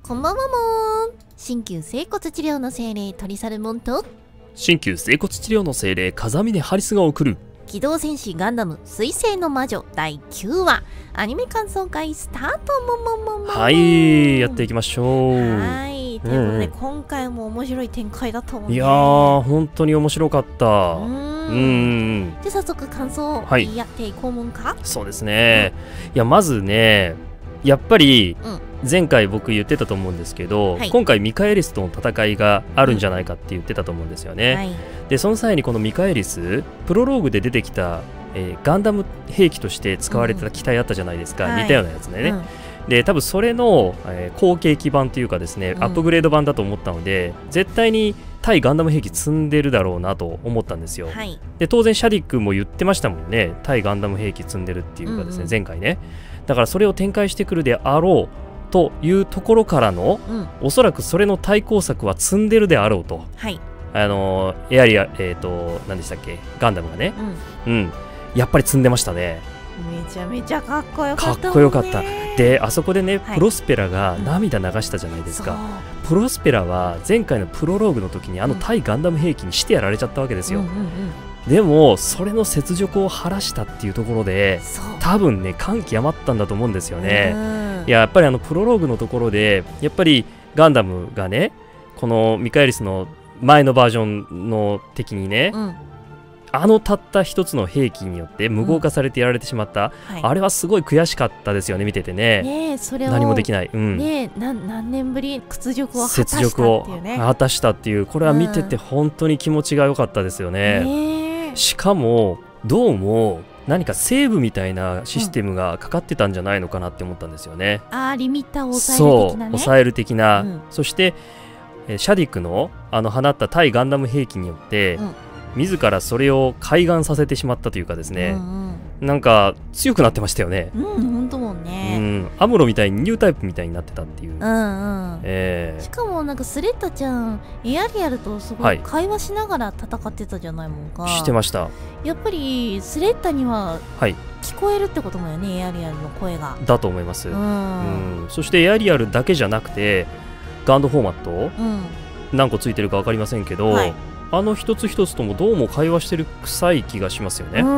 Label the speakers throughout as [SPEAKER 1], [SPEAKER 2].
[SPEAKER 1] こんばんはもー。鍼灸整骨治療の精霊トリサルモンと
[SPEAKER 2] 鍼灸整骨治療の精霊風峰ハリスが送る
[SPEAKER 1] 機動戦士ガンダム水星の魔女第9話アニメ感想会スタート。
[SPEAKER 2] はいやっていきましょう。
[SPEAKER 1] はいということで、今回も面白い展開だと思うね。
[SPEAKER 2] いやー本当に面白かった。
[SPEAKER 1] で早速感想を言い合っていこうもんか。
[SPEAKER 2] そうですね、いやまずねやっぱり、前回僕言ってたと思うんですけど、今回ミカエリスとの戦いがあるんじゃないかって言ってたと思うんですよね。でその際にこのミカエリスプロローグで出てきた、ガンダム兵器として使われてた機体あったじゃないですか、似たようなやつね。で多分それの、後継機版というかですね、アップグレード版だと思ったので絶対に対ガンダム兵器積んでるだろうなと思ったんですよ。で当然シャディックも言ってましたもんね、対ガンダム兵器積んでるっていうかですね、前回ね。だからそれを展開してくるであろうというところからの、おそらくそれの対抗策は積んでるであろうと、エアリア何でしたっけガンダムがね、やっぱり積んでましたね。
[SPEAKER 1] めちゃめちゃかっこよかった。
[SPEAKER 2] かっこよかった。であそこでね、プロスペラが涙流したじゃないですか。プロスペラは前回のプロローグの時に対ガンダム兵器にしてやられちゃったわけですよ。でもそれの雪辱を晴らしたっていうところで多分ね感極まったんだと思うんですよね。やっぱりプロローグのところでやっぱりガンダムがねこのミカエリスの前のバージョンの敵にね、たった一つの兵器によって無効化されてやられてしまった、あれはすごい悔しかったですよね、見ててね。
[SPEAKER 1] それを
[SPEAKER 2] 何もできない、
[SPEAKER 1] 何年ぶり雪辱を
[SPEAKER 2] 果たしたっていう、これは見てて本当に気持ちが良かったですよね。しかもどうも何かセーブみたいなシステムがかかってたんじゃないのかなって思ったんですよね。
[SPEAKER 1] リミッターを抑える的なね。
[SPEAKER 2] 抑える的な、そしてシャディクの放った対ガンダム兵器によって、自らそれを開眼させてしまったというかですね、なんか強くなってましたよね。
[SPEAKER 1] 本当もんね。
[SPEAKER 2] アムロみたいにニュータイプみたいになってたっていう。
[SPEAKER 1] しかもなんかスレッタちゃんエアリアルとすごい会話しながら戦ってたじゃないもんか。
[SPEAKER 2] してました。
[SPEAKER 1] やっぱりスレッタには聞こえるってこともよね、エアリアルの声が。
[SPEAKER 2] だと思います。そしてエアリアルだけじゃなくてガンドフォーマット、何個ついてるか分かりませんけど、一つ一つともどうも会話してる臭い気がしますよね。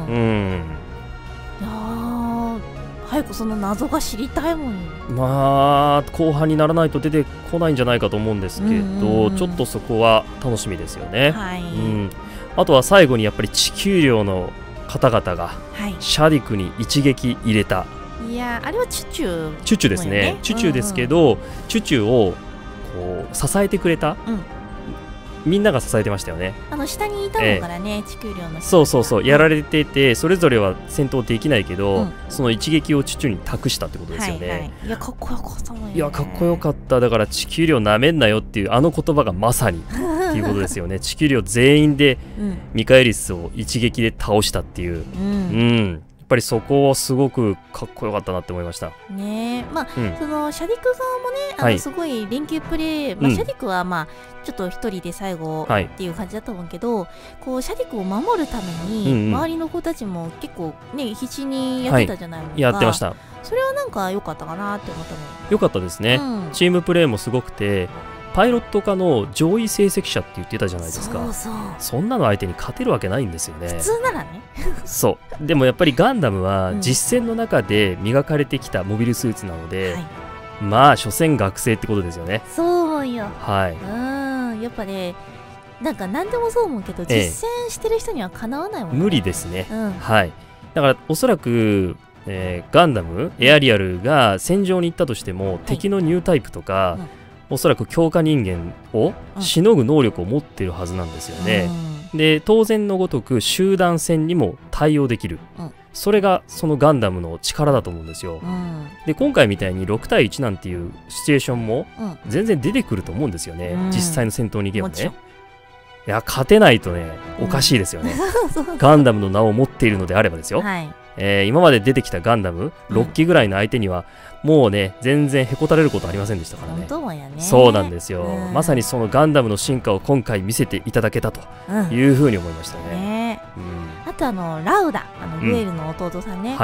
[SPEAKER 1] いや早くその謎が知りたいもん。
[SPEAKER 2] 後半にならないと出てこないんじゃないかと思うんですけど、ちょっとそこは楽しみですよね。あとは最後にやっぱり地球寮の方々がシャディクに一撃入れた。
[SPEAKER 1] いやあれはチュチュ
[SPEAKER 2] チュチュですね。チュチュですけど、チュチュをこう支えてくれた、みんなが支えてましたよね。
[SPEAKER 1] 下にいたのからね、地球寮の
[SPEAKER 2] 人。そうやられてて、それぞれは戦闘できないけど、その一撃をチュチュに託したってことですよね。
[SPEAKER 1] いやかっこよかったもんね。
[SPEAKER 2] いやかっこよかった。だから地球寮なめんなよっていう言葉がまさにっていうことですよね。地球寮全員でミカエリスを一撃で倒したっていう。やっぱりそこはすごくかっこよかったなって思いました
[SPEAKER 1] ね。そのシャディク側もね、すごい連携プレー、シャディクはちょっと一人で最後っていう感じだったもんけど、こうシャディクを守るために周りの子たちも結構ね必死にやってたじゃないもんか。
[SPEAKER 2] やってました。そ
[SPEAKER 1] れはなんか良かったかなって思ったもん。
[SPEAKER 2] 良かったですね。チームプレーもすごくて、パイロット科の上位成績者って言ってたじゃないですか。そんなの相手に勝てるわけないんですよね。
[SPEAKER 1] 普通ならね。
[SPEAKER 2] そうでもやっぱりガンダムは実戦の中で磨かれてきたモビルスーツなので、所詮学生ってことですよね。
[SPEAKER 1] そうよ。やっぱねなんか何でもそう思うけど、実践してる人にはかなわないもんね。
[SPEAKER 2] 無理ですね。だからおそらくガンダムエアリアルが戦場に行ったとしても、敵のニュータイプとか、おそらく強化人間をしのぐ能力を持っているはずなんですよね。で当然のごとく集団戦にも対応できる、それがそのガンダムの力だと思うんですよ。で今回みたいに6対1なんていうシチュエーションも全然出てくると思うんですよね、実際の戦闘に行けばね。いや勝てないとねおかしいですよね。ガンダムの名を持っているのであればですよ。今まで出てきたガンダム6機ぐらいの相手にはもうね全然へこたれることありませんでしたからね。そうなんですよ。まさにそのガンダムの進化を今回見せていただけたというふうに思いましたね。
[SPEAKER 1] あとラウダグエルの弟さんね、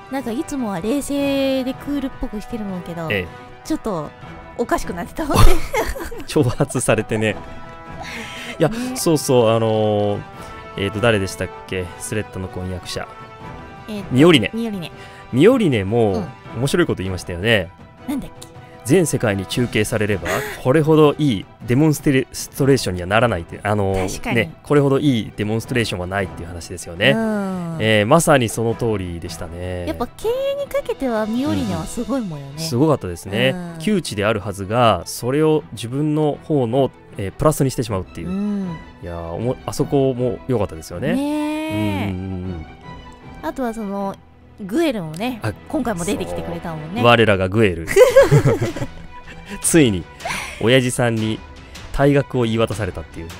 [SPEAKER 1] なんかいつもは冷静でクールっぽくしてるもんけど、ちょっとおかしくなってたもんね。
[SPEAKER 2] 挑発されてね。いや、そうそう、誰でしたっけ、スレッタの婚約者。ミオリネ。ミオリネも面白いこと言いましたよね。
[SPEAKER 1] なんだっけ。
[SPEAKER 2] 全世界に中継されればこれほどいいデモンストレーションにはならないってね、これほどいいデモンストレーションはないっていう話ですよね。まさにその通りでしたね。
[SPEAKER 1] やっぱ経営にかけてはミオリネはすごいもんよね。
[SPEAKER 2] すごかったですね。窮地であるはずがそれを自分の方の、プラスにしてしまうっていう、いやあそこも良かったですよね。
[SPEAKER 1] あとはそのグエルもね、今回も出てきてくれたもんね。
[SPEAKER 2] 我らがグエルついに親父さんに退学を言い渡されたっていう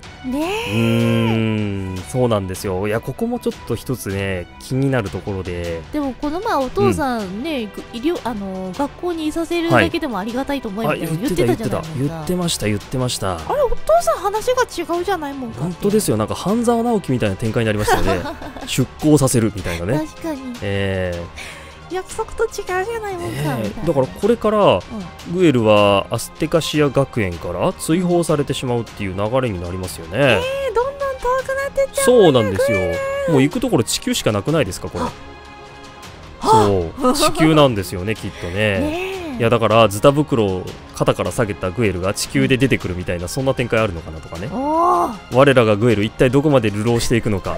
[SPEAKER 1] ね。
[SPEAKER 2] そうなんですよ。いや、ここもちょっと一つね気になるところで、
[SPEAKER 1] でもこの前お父さんね、学校にいさせるだけでもありがたいと思いますけど、言ってたじゃないですか。
[SPEAKER 2] 言ってました。
[SPEAKER 1] あれ、お父さん話が違うじゃないもんか。
[SPEAKER 2] 本当ですよ。なんか半沢直樹みたいな展開になりましたよね。出向させるみたいなね。
[SPEAKER 1] 確かに。約束と違うじゃないもんか。
[SPEAKER 2] だからこれからグエルはアステカシア学園から追放されてしまうっていう流れになりますよね。
[SPEAKER 1] どんどん遠くなってっちゃう。
[SPEAKER 2] そうなんですよ。もう行くところ地球しかなくないですか、これ。そう地球なんですよね、きっとね。いや、だからズタ袋を肩から下げたグエルが地球で出てくるみたいな、そんな展開あるのかなとかね。我らがグエル一体どこまで流浪していくのか。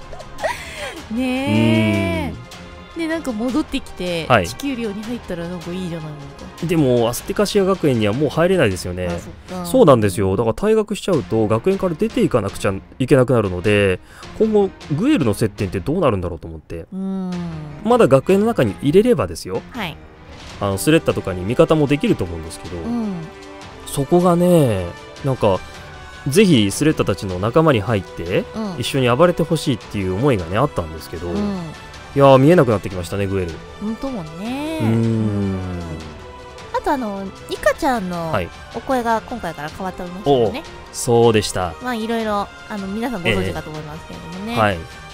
[SPEAKER 1] ねえ。で、なんか戻ってきて、地球寮に入ったらなんかいいじゃないのか。
[SPEAKER 2] でもアステカシア学園にはもう入れないですよね。そうなんですよ。だから退学しちゃうと学園から出ていかなくちゃいけなくなるので、今後グエルの接点ってどうなるんだろうと思って。まだ学園の中に入れればですよ、スレッタとかに味方もできると思うんですけど、そこがね、なんかぜひスレッタたちの仲間に入って、一緒に暴れてほしいっていう思いがねあったんですけど、いやー、見えなくなってきましたね、グエル。
[SPEAKER 1] 本当もね。あとニカちゃんのお声が今回から変わっておりますよね。
[SPEAKER 2] そうでした。
[SPEAKER 1] まあいろいろ皆さんご存知かと思いますけれどもね。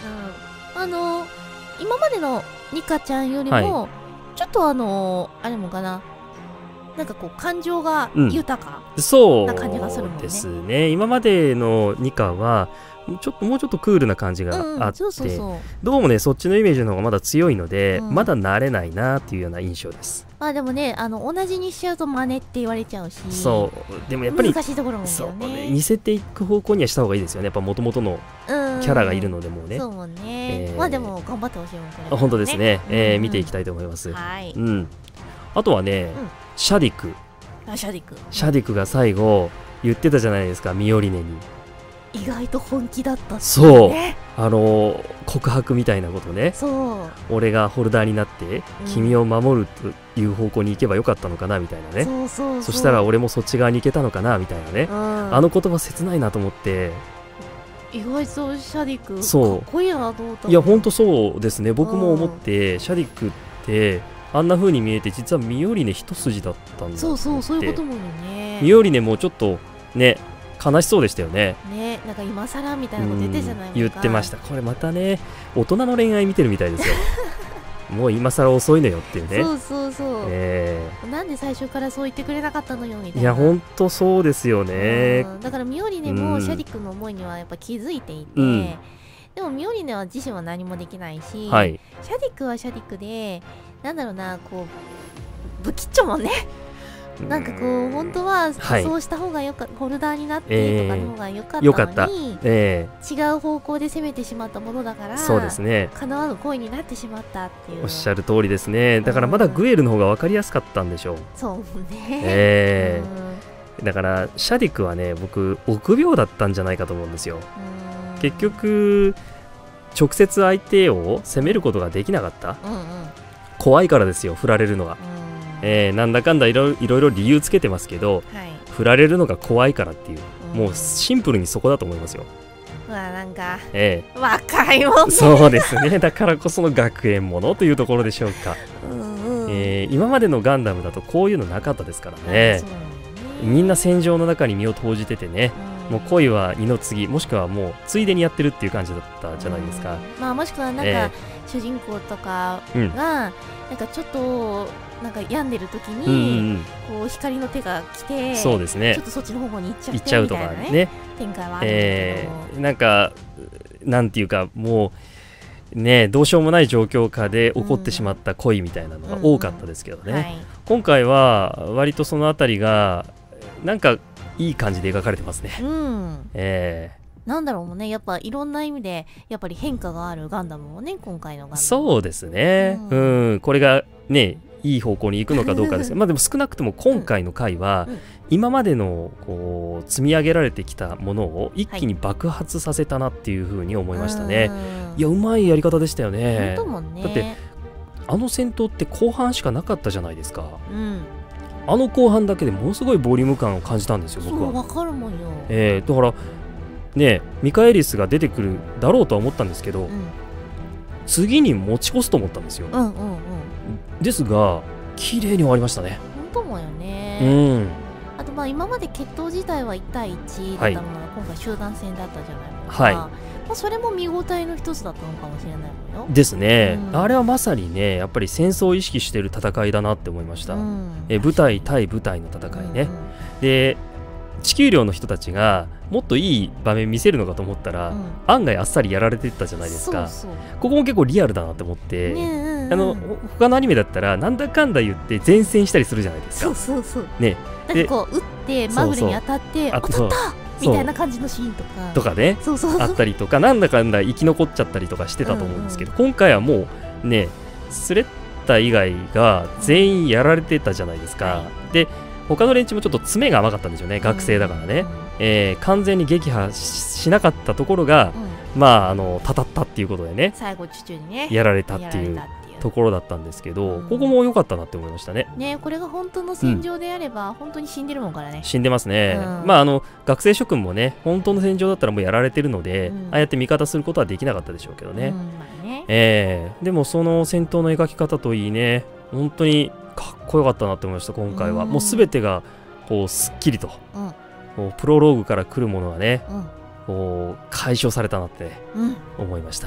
[SPEAKER 1] 今までのニカちゃんよりもちょっとあれもかな、なんかこう感情が豊かな感じがするもんね。そうですね。
[SPEAKER 2] 今までのニカはもうちょっとクールな感じがあって、どうもねそっちのイメージの方がまだ強いので、まだ慣れないなっていうような印象です。
[SPEAKER 1] まあでもね、同じにしちゃうと真似って言われちゃうし、
[SPEAKER 2] そうでもやっぱり
[SPEAKER 1] 難しいところもあるよね。
[SPEAKER 2] 似せていく方向にはした方がいいですよね。やっぱ元々のキャラがいるのでもね。
[SPEAKER 1] そうね。まあでも頑張ってほしいもんこれ。
[SPEAKER 2] 本当ですね。見ていきたいと思います。あとはね、シャディク。シャディクが最後言ってたじゃないですか、ミオリネに。
[SPEAKER 1] 意外と本気だったってね。
[SPEAKER 2] そう告白みたいなことね。
[SPEAKER 1] そう
[SPEAKER 2] 俺がホルダーになって君を守るという方向に行けばよかったのかなみたいなね。そしたら俺もそっち側に行けたのかなみたいなね。あの言葉切ないなと思って。
[SPEAKER 1] 意外とシャディクかっこいいなと思った。
[SPEAKER 2] いや本当そうですね。僕も思って、シャディクってあんな風に見えて実はミオリネ一筋だったんだ。
[SPEAKER 1] そういうこともね。
[SPEAKER 2] ミオリネもちょっとね悲しそうでしたよね。
[SPEAKER 1] なんか今更みたいなこと言ってじゃないですか。
[SPEAKER 2] 言ってました。これまたね、大人の恋愛見てるみたいですよ。もう今更遅いのよっていうね。なんで最初からそう言ってくれなかったのよみたいな。 いや本当そうですよね。
[SPEAKER 1] だからミオリネもシャディクの思いにはやっぱ気づいていて、でもミオリネは自身は何もできないし、シャディクはシャディクでなんだろうな、こう不吉祥もね。なんかこう本当はそうした方がよかった、ホルダーになってとかの方がよかったのに、違う方向で攻めてしまったものだから、
[SPEAKER 2] そうですね、
[SPEAKER 1] 叶わぬ恋になってしまったっていう。
[SPEAKER 2] おっしゃる通りですね。だからまだグエルの方が分かりやすかったんでしょう。
[SPEAKER 1] そうね。
[SPEAKER 2] だからシャディクはね、僕臆病だったんじゃないかと思うんですよ。結局直接相手を攻めることができなかった。怖いからですよ、振られるのが。なんだかんだいろいろ理由つけてますけど、振られるのが怖いからっていう、もうシンプルにそこだと思いますよ。
[SPEAKER 1] なんか、若いもんね。
[SPEAKER 2] そうですね。だからこその学園ものというところでしょうか。今までのガンダムだとこういうのなかったですからね。 みんな戦場の中に身を投じててね、もう恋は二の次、もしくはもうついでにやってるっていう感じだったじゃないですか。
[SPEAKER 1] まあもしくはなんか、主人公とかが、なんかちょっとなんか病んでる時に、こう光の手が来て、
[SPEAKER 2] そうですね、
[SPEAKER 1] ちょっとそっちの方向に行っちゃってみたいなね、展開はあるんですけど、
[SPEAKER 2] なんかなんていうかもうね、どうしようもない状況下で起こってしまった恋みたいなのが多かったですけどね、今回は割とそのあたりがなんかいい感じで描かれてますね。
[SPEAKER 1] なんだろうね、やっぱいろんな意味でやっぱり変化があるガンダムもね、今回のガンダム。
[SPEAKER 2] そうですね、これがねいい方向に行くのかどうかですがまあでも少なくとも今回の回は、今までのこう積み上げられてきたものを一気に爆発させたなっていうふうに思いましたね。いや、うまいやり方でしたよね。だってあの戦闘って後半しかなかったじゃないですか。あの後半だけでものすごいボリューム感を感じたんですよ、僕は。
[SPEAKER 1] そう、わかるもんよ。
[SPEAKER 2] だからね、ミカエリスが出てくるだろうとは思ったんですけど、次に持ち越すと思ったんですよ。ですが綺麗に終わりましたね。
[SPEAKER 1] 本当もよね。あとまあ今まで決闘自体は1対1だったものが今回集団戦だったじゃないですか。まあそれも見応えの一つだったのかもしれないもんよ。
[SPEAKER 2] ですね。あれはまさにね、やっぱり戦争を意識している戦いだなって思いました。部隊対部隊の戦いね。で地球寮の人たちがもっといい場面見せるのかと思ったら、案外あっさりやられてったじゃないですか。ここも結構リアルだなって思って、他のアニメだったらなんだかんだ言って前線したりするじゃないですか。
[SPEAKER 1] ね、だってこう撃ってまぐれに当たって当たったみたいな感じのシーンとか
[SPEAKER 2] ねあったりとか、なんだかんだ生き残っちゃったりとかしてたと思うんですけど、今回はもうねスレッタ以外が全員やられてたじゃないですか。で他の連中もちょっと詰めが甘かったんでしょうね、学生だからね。完全に撃破 しなかったところが、まあたたったっていうことでね、
[SPEAKER 1] 最後父にね
[SPEAKER 2] やられたっていうところだったんですけど、ここも良かったなって思いましたね。
[SPEAKER 1] これが本当の戦場であれば、本当に死んでるもんからね。
[SPEAKER 2] 死んでますね。まあ学生諸君もね、本当の戦場だったらもうやられてるので、ああやって味方することはできなかったでしょうけどね。でもその戦闘の描き方といいね、本当にかっこよかったなって思いました。今回はもうすべてがこうすっきりと、こうプロローグから来るものがね、こう解消されたなって思いました。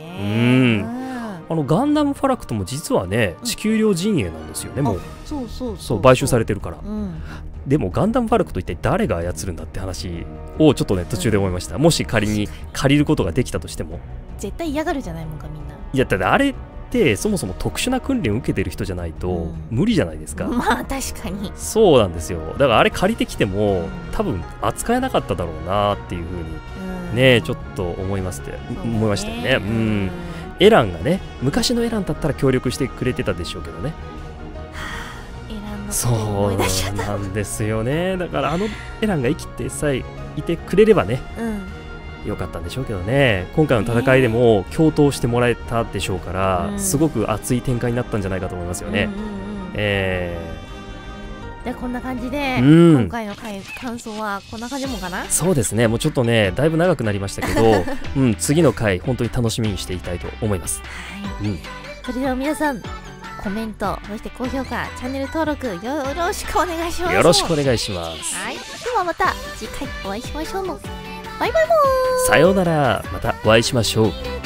[SPEAKER 2] ガンダムファラクトも実はね、地球寮陣営なんですよね。もうそう買収されてるから。でもガンダムファラクト一体誰が操るんだって話をちょっとね途中で思いました。もし仮に借りることができたとしても
[SPEAKER 1] 絶対嫌がるじゃないもんか、みんな。
[SPEAKER 2] いや、だってあれってそもそも特殊な訓練を受けてる人じゃないと無理じゃないですか。
[SPEAKER 1] まあ確かに
[SPEAKER 2] そうなんですよ。だからあれ借りてきても多分扱えなかっただろうなっていうふうにね、ちょっと思いましたよね。エランがね、昔のエランだったら協力してくれてたでしょうけどね。そうなんですよね。だからエランが生きてさえいてくれればね、よかったんでしょうけどね。今回の戦いでも共闘してもらえたでしょうから、すごく熱い展開になったんじゃないかと思いますよね。
[SPEAKER 1] でこんな感じで、今回の感想はこんな感じもかな。
[SPEAKER 2] そうですね。もうちょっとねだいぶ長くなりましたけど、次の回本当に楽しみにしていたいと思います。
[SPEAKER 1] それでは皆さん、コメント、そして高評価、チャンネル登録よろしくお願いします。
[SPEAKER 2] よろしくお願いします。
[SPEAKER 1] ではまた次回お会いしましょう。バイバイもー。
[SPEAKER 2] さようなら。またお会いしましょう。